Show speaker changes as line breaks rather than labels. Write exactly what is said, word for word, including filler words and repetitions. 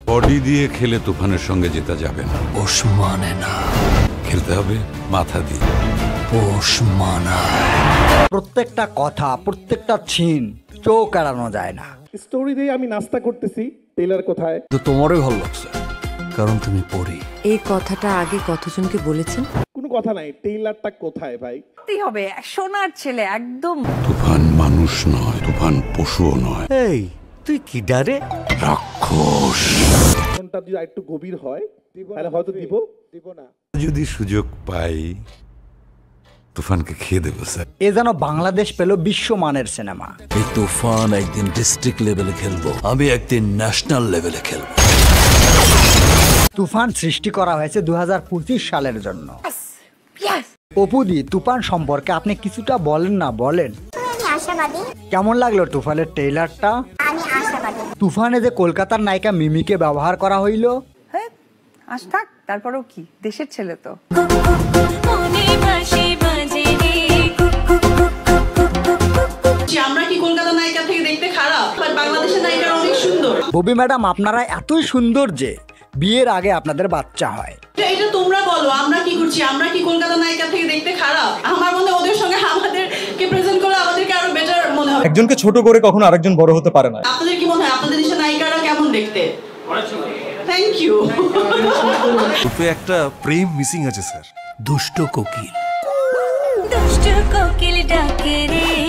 Body দিয়ে খেলে তুফানের সঙ্গে জেতা যাবে না।
পোষ মানে না,
খেলতে হবে মাথা দিয়ে।
পোষ মানা।
প্রত্যেকটা কথা, প্রত্যেকটা ছিন চোখ এড়ানো যায় না।
স্টোরি দিয়ে আমি নাস্তা করতেছি, টেইলার কোথায়?
তো তোমারই ভালো লাগছে কারণ তুমি পড়ি।
এই কথাটা আগে কতজনকে বলেছেন?
কোনো কথা নাই, টেইলারটা কোথায় ভাই?
হবে সোনার ছেলে একদম।
তুফান মানুষ নয়, তুফান পশুও নয়।
এই তুই কি ডারে?
রাক্ষস।
ফোনটা যদি একটু গভীর হয় তাহলে হয়তো দিব, দিব না।
যদি সুযোগ পাই তুফানকে খেয়ে দেবো স্যার।
এ যেন বাংলাদেশ পেল বিশ্বমানের সিনেমা।
এই তুফান একদিন ডিস্ট্রিক্ট লেভেলে খেলবো, আমি একদিন ন্যাশনাল লেভেলে খেলবো।
তুফান সৃষ্টি করা হয়েছে দু হাজার পঁচিশ সালের জন্য। অপুদি, তুফান সম্পর্কে আপনি কিছুটা বলেন না বলেন। কেমন লাগলো তুফানের ট্রেইলারটা? তুফানে যে কলকাতার নায়িকা মিমিকে ব্যবহার করা হইল।
হ্যাঁ আজ থাক, তারপরেও কি দেশের ছেলে তো।
আমরা কি কলকাতা নায়িকা থেকে দেখতে খারাপ? বাংলাদেশের নায়িকা অনেক সুন্দর।
ববি ম্যাডাম, আপনারা এতই সুন্দর যে বিয়ের আগে আপনাদের বাচ্চা হয়।
এটা তোমরা বলো, আমরা কি করছি? আমরা কি কলকাতা নায়িকা থেকে দেখতে খারাপ? আমার মনে ওদের সঙ্গে আমাদেরকে প্রেজেন্ট করে আমাদেরকে আরো বেটার মনে হয়।
একজনকে ছোট করে কখনো আরেকজন বড় হতে পারে না।
আপনাদের কি মনে হয় আপনাদের দেশের নায়িকারা কেমন দেখতে? Thank you.
রূপে একটা প্রেম মিসিং আছে স্যার।
দুষ্ট কোকিল,
দুষ্ট কোকিল ডাকে রে।